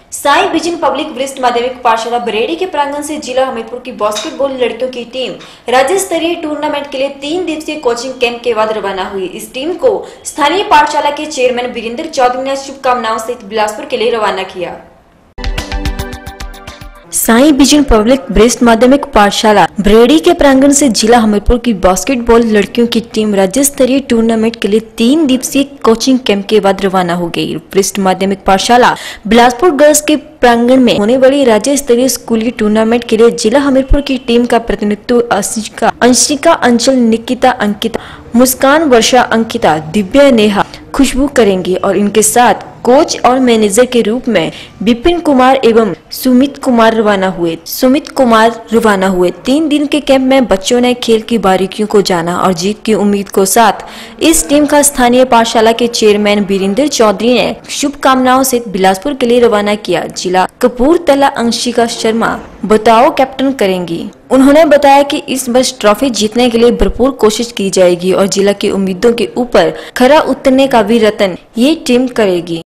Sai vision public वरिष्ठ माध्यमिक पाठशाला बरेड़ी के प्रांगण से जिला हमीरपुर की बास्केटबॉल लड़कियों की टीम राज्य स्तरीय टूर्नामेंट के लिए 3 दिवसीय कोचिंग कैंप के बाद रवाना हुई। इस टीम को स्थानीय पाठशाला के चेयरमैन वीरेंद्र चौधरी ने शुभकामनाओं सहित बिलासपुर के लिए रवाना किया। साई विजन पब्लिक वरिष्ठ माध्यमिक पाठशाला बरेड़ी के प्रांगण से जिला हमीरपुर की बास्केटबॉल लड़कियों की टीम राज्य स्तरीय टूर्नामेंट के लिए 3 दिवसीय कोचिंग कैंप के बाद रवाना हो गई। वरिष्ठ माध्यमिक पाठशाला बिलासपुर गर्ल्स के प्रांगण में होने वाली राज्य स्तरीय स्कूली टूर्नामेंट के लिए जिला हमीरपुर की टीम का प्रतिनिधित्व अंशिका, अंचल, निकिता, अंकिता, मुस्कान, वर्षा, अंकिता, दिव्या, नेहा, खुशबू करेंगी और इनके साथ कोच और मैनेजर के रूप में विपिन कुमार एवं सुमित कुमार रवाना हुए। 3 दिन के कैंप में बच्चों ने खेल की बारीकियों को जाना और जीत की उम्मीद को साथ इस टीम का स्थानीय पाठशाला के चेयरमैन वीरेंद्र चौधरी ने शुभकामनाओं से बिलासपुर के लिए रवाना किया। जिला कपूरथला अंशिका शर्मा बताओ कैप्टन करेंगी। उन्होंने बताया कि इस वर्ष ट्रॉफी जीतने के लिए भरपूर कोशिश की जाएगी और जिला की उम्मीदों के ऊपर खरा उतरने का भी यत्न ये टीम करेगी।